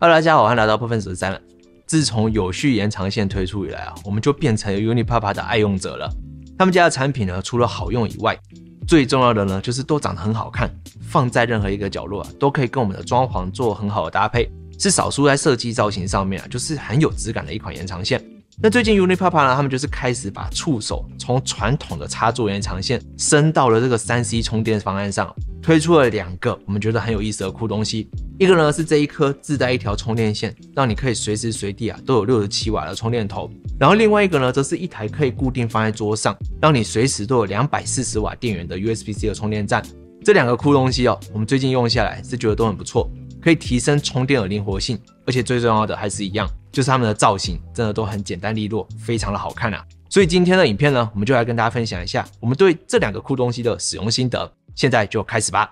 Hello， 大家好，欢迎来到部分13了。自从有序延长线推出以来我们就变成了 Unipapa 的爱用者了。他们家的产品呢，除了好用以外，最重要的呢，就是都长得很好看，放在任何一个角落都可以跟我们的装潢做很好的搭配，是少数在设计造型上面就是很有质感的一款延长线。那最近 Unipapa 呢，他们就是开始把触手从传统的插座延长线升到了这个 3C 充电方案上，推出了2个我们觉得很有意思的酷东西。一个呢是这一颗自带一条充电线，让你可以随时随地都有67瓦的充电头。然后另外一个呢，则是一台可以固定放在桌上，让你随时都有240瓦电源的 USB-C 的充电站。这2个酷东西我们最近用下来是觉得都很不错，可以提升充电的灵活性，而且最重要的还是一样，就是它们的造型真的都很简单利落，非常的好看所以今天的影片呢，我们就来跟大家分享一下我们对这2个酷东西的使用心得。现在就开始吧。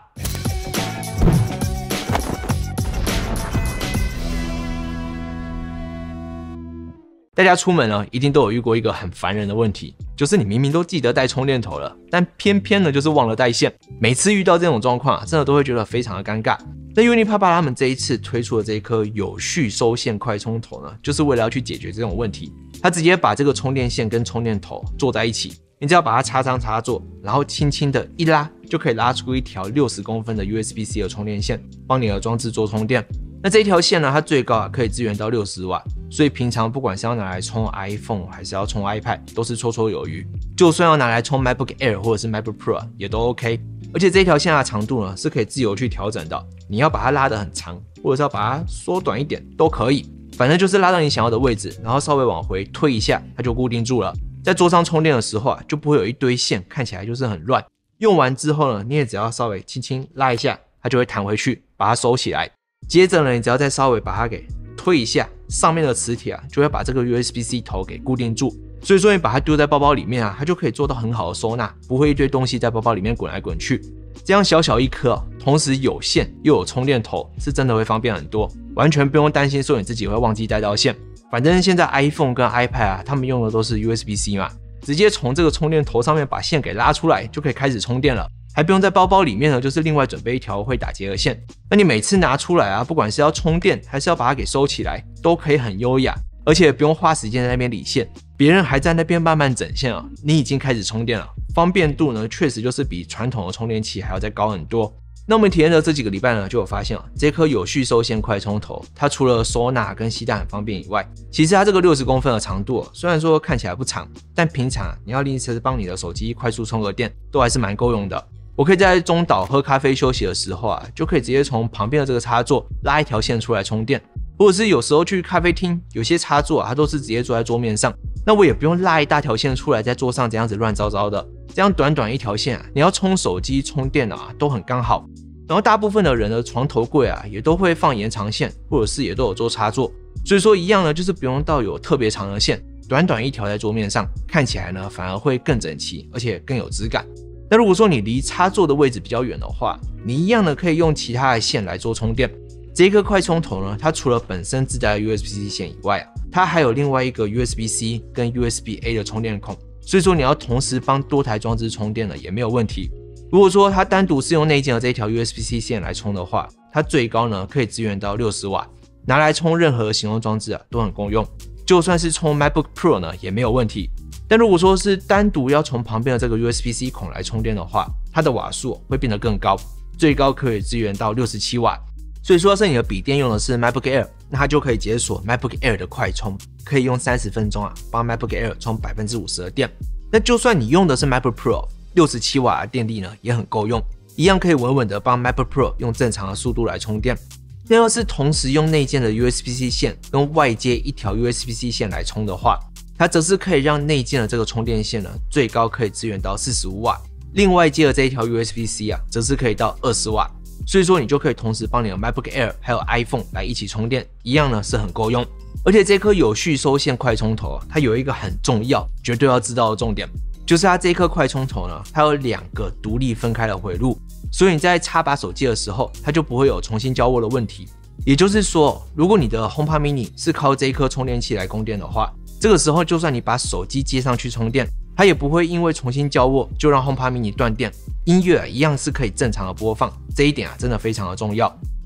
大家出门呢，一定都有遇过一个很烦人的问题，就是你明明都记得带充电头了，但偏偏呢就是忘了带线。每次遇到这种状况真的都会觉得非常的尴尬。那 Unipapa 他们这一次推出的这一颗有序收线快充头呢，就是为了要去解决这种问题。它直接把这个充电线跟充电头做在一起，你只要把它插上插座，然后轻轻的一拉，就可以拉出一条60公分的 USB-C 的充电线，帮你的装置做充电。那这一条线呢，它最高可以支援到60瓦，所以平常不管是要拿来充 iPhone 还是要充 iPad， 都是绰绰有余。就算要拿来充 MacBook Air 或者是 MacBook Pro 也都 OK。而且这一条线的长度呢，是可以自由去调整的，你要把它拉得很长，或者是要把它缩短一点都可以，反正就是拉到你想要的位置，然后稍微往回推一下，它就固定住了。在桌上充电的时候就不会有一堆线，看起来就是很乱。用完之后呢，你也只要稍微轻轻拉一下，它就会弹回去，把它收起来。接着呢，你只要再稍微把它给推一下，上面的磁铁就会把这个 USB-C 头给固定住。所以说你把它丢在包包里面它就可以做到很好的收纳，不会一堆东西在包包里面滚来滚去。这样小小一颗同时有线又有充电头，是真的会方便很多，完全不用担心说你自己会忘记带到线。反正现在 iPhone 跟 iPad 他们用的都是 USB-C 嘛，直接从这个充电头上面把线给拉出来，就可以开始充电了。还不用在包包里面呢，就是另外准备一条会打结的线。那你每次拿出来不管是要充电还是要把它给收起来，都可以很优雅，而且不用花时间在那边理线，别人还在那边慢慢整线你已经开始充电了。方便度呢，确实就是比传统的充电器还要再高很多。那我们体验的这几个礼拜呢，就有发现这颗有序收线快充头，它除了收纳跟携带很方便以外，其实它这个60公分的长度虽然说看起来不长，但平常你要临时帮你的手机快速充个电，都还是蛮够用的。我可以在中岛喝咖啡休息的时候就可以直接从旁边的这个插座拉一条线出来充电，或者是有时候去咖啡厅，有些插座它都是直接坐在桌面上，那我也不用拉一大条线出来在桌上这样子乱糟糟的，这样短短一条线你要充手机充电都很刚好。然后大部分的人的床头柜也都会放延长线，或者是也都有做插座，所以说一样呢，就是不用到有特别长的线，短短一条在桌面上，看起来呢反而会更整齐，而且更有质感。那如果说你离插座的位置比较远的话，你一样呢可以用其他的线来做充电。这颗快充头呢，它除了本身自带的 USB-C 线以外它还有另外一个 USB-C 跟 USB-A 的充电孔，所以说你要同时帮多台装置充电也没有问题。如果说它单独是用内建的这一条 USB-C 线来充的话，它最高呢可以支援到60瓦，拿来充任何的行动装置都很够用，就算是充 MacBook Pro 呢也没有问题。但如果说是单独要从旁边的这个 USB-C 孔来充电的话，它的瓦数会变得更高，最高可以支援到67瓦。所以说要是你的笔电用的是 MacBook Air， 那它就可以解锁 MacBook Air 的快充，可以用30分钟帮 MacBook Air 充 50% 的电。那就算你用的是 MacBook Pro， 67瓦的电力呢也很够用，一样可以稳稳的帮 MacBook Pro 用正常的速度来充电。那要是同时用内建的 USB-C 线跟外接一条 USB-C 线来充的话，它则是可以让内建的这个充电线呢最高可以支援到45瓦，另外接的这一条 USB-C 则是可以到20瓦。所以说你就可以同时帮你的 MacBook Air 还有 iPhone 来一起充电，一样呢是很够用。而且这颗有序收线快充头它有一个很重要绝对要知道的重点，就是它这颗快充头呢，它有2个独立分开的回路，所以你在插把手机的时候，它就不会有重新交握的问题。也就是说，如果你的 HomePod mini 是靠这一颗充电器来供电的话，这个时候就算你把手机接上去充电，它也不会因为重新交握就让 HomePod mini 断电，音乐一样是可以正常的播放，这一点真的非常的重要。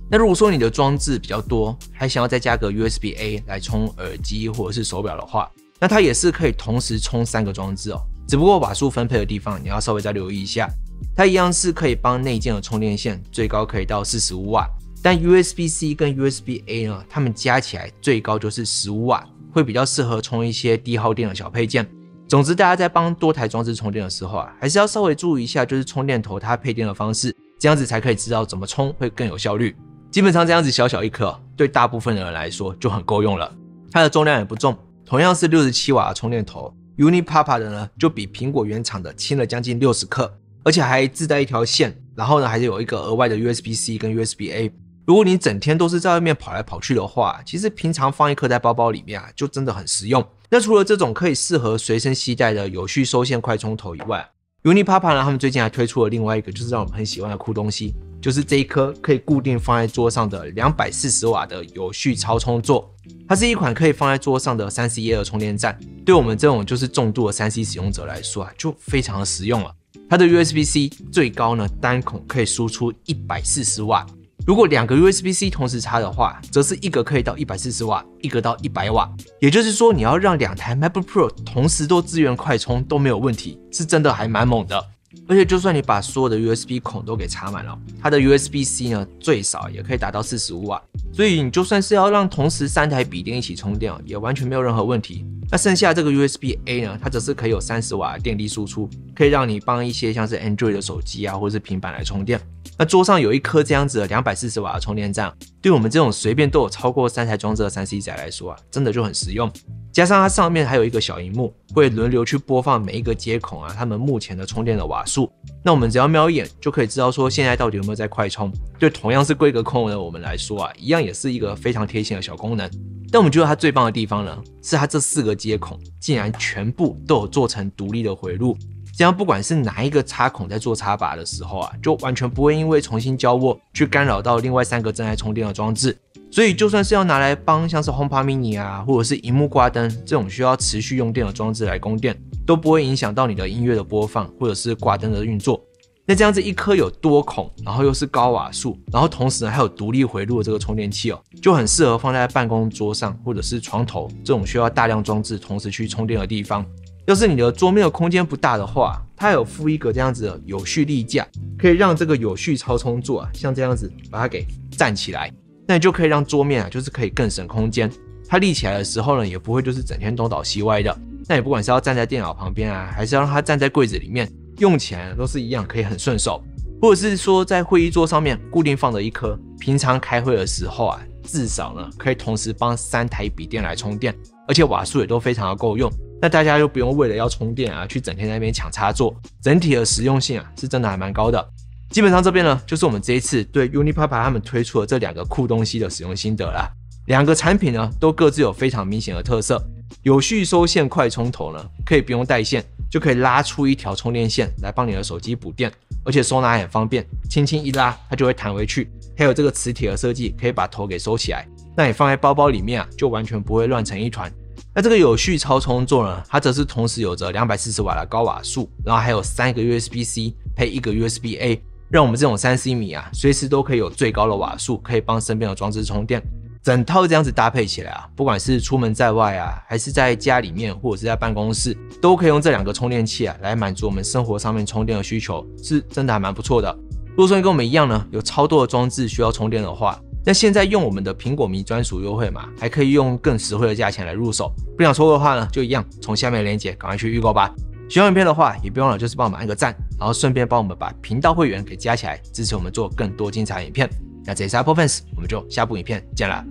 那如果说你的装置比较多，还想要再加个 USB-A 来充耳机或者是手表的话，那它也是可以同时充3个装置哦。只不过瓦数分配的地方你要稍微再留意一下，它一样是可以帮内建的充电线最高可以到45瓦，但 USB-C 跟 USB-A 呢，它们加起来最高就是15瓦，会比较适合充一些低耗电的小配件。总之，大家在帮多台装置充电的时候啊，还是要稍微注意一下，就是充电头它配电的方式，这样子才可以知道怎么充会更有效率。基本上这样子小小一颗，对大部分的人来说就很够用了。它的重量也不重，同样是67瓦的充电头 ，Unipapa 的呢就比苹果原厂的轻了将近60克，而且还自带一条线，然后呢还是有一个额外的 USB-C 跟 USB-A。如果你整天都是在外面跑来跑去的话，其实平常放一颗在包包里面啊，就真的很实用。那除了这种可以适合随身携带的有序收线快充头以外，Unipapa 呢他们最近还推出了另外一个就是让我们很喜欢的酷东西，就是这一颗可以固定放在桌上的240瓦的有序超充座。它是一款可以放在桌上的 3C 的充电站，对我们这种就是重度的 3C 使用者来说啊，就非常的实用了。它的 USB-C 最高呢单孔可以输出140瓦，如果2个 USB-C 同时插的话，则是一个可以到140瓦，一个到100瓦。也就是说，你要让2台 MacBook Pro 同时都支援快充都没有问题，是真的还蛮猛的。而且就算你把所有的 USB 孔都给插满了，它的 USB-C 呢最少也可以达到45瓦，所以你就算是要让同时3台笔电一起充电，也完全没有任何问题。那剩下这个 USB-A 呢，它则是可以有30瓦的电力输出，可以让你帮一些像是 Android 的手机啊或者是平板来充电。那桌上有一颗这样子的240瓦的充电站，对我们这种随便都有超过3台装置的 3C 仔来说啊，真的就很实用。加上它上面还有一个小萤幕，会轮流去播放每一个接孔啊，它们目前的充电的瓦数。那我们只要瞄一眼就可以知道说现在到底有没有在快充。对同样是规格控的我们来说啊，一样也是一个非常贴心的小功能。但我们觉得它最棒的地方呢，是它这4个接孔竟然全部都有做成独立的回路。这样不管是哪一个插孔在做插拔的时候啊，就完全不会因为重新交握去干扰到另外3个正在充电的装置。所以就算是要拿来帮像是 HomePod Mini 啊，或者是萤幕挂灯这种需要持续用电的装置来供电，都不会影响到你的音乐的播放或者是挂灯的运作。那这样子一颗有多孔，然后又是高瓦数，然后同时呢还有独立回路的这个充电器哦，就很适合放在办公桌上或者是床头这种需要大量装置同时去充电的地方。要是你的桌面的空间不大的话，它有附一个这样子的有序立架，可以让这个有序超充座啊，像这样子把它给站起来，那你就可以让桌面啊，就是可以更省空间。它立起来的时候呢，也不会就是整天东倒西歪的。那你不管是要站在电脑旁边啊，还是要让它站在柜子里面，用起来都是一样，可以很顺手。或者是说在会议桌上面固定放着一颗，平常开会的时候啊，至少呢可以同时帮3台笔电来充电，而且瓦数也都非常的够用。那大家就不用为了要充电啊，去整天在那边抢插座，整体的实用性啊是真的还蛮高的。基本上这边呢，就是我们这一次对 Unipapa 他们推出的这2个酷东西的使用心得啦。2个产品呢，都各自有非常明显的特色。有序收线快充头呢，可以不用带线，就可以拉出一条充电线来帮你的手机补电，而且收纳也很方便，轻轻一拉它就会弹回去。还有这个磁铁的设计，可以把头给收起来，那你放在包包里面啊，就完全不会乱成一团。那这个有序超充座呢，它则是同时有着240瓦的高瓦数，然后还有3个 USB-C 配1个 USB-A， 让我们这种 3C 迷啊，随时都可以有最高的瓦数，可以帮身边的装置充电。整套这样子搭配起来啊，不管是出门在外啊，还是在家里面或者是在办公室，都可以用这2个充电器啊来满足我们生活上面充电的需求，是真的还蛮不错的。如果说你跟我们一样呢，有超多的装置需要充电的话，那现在用我们的苹果迷专属优惠码，还可以用更实惠的价钱来入手。不想错过的话呢，就一样从下面的链接赶快去预购吧。喜欢影片的话，也不用了，就是帮我们按个赞，然后顺便帮我们把频道会员给加起来，支持我们做更多精彩的影片。那这里是 Apple Fans， 我们就下部影片见啦。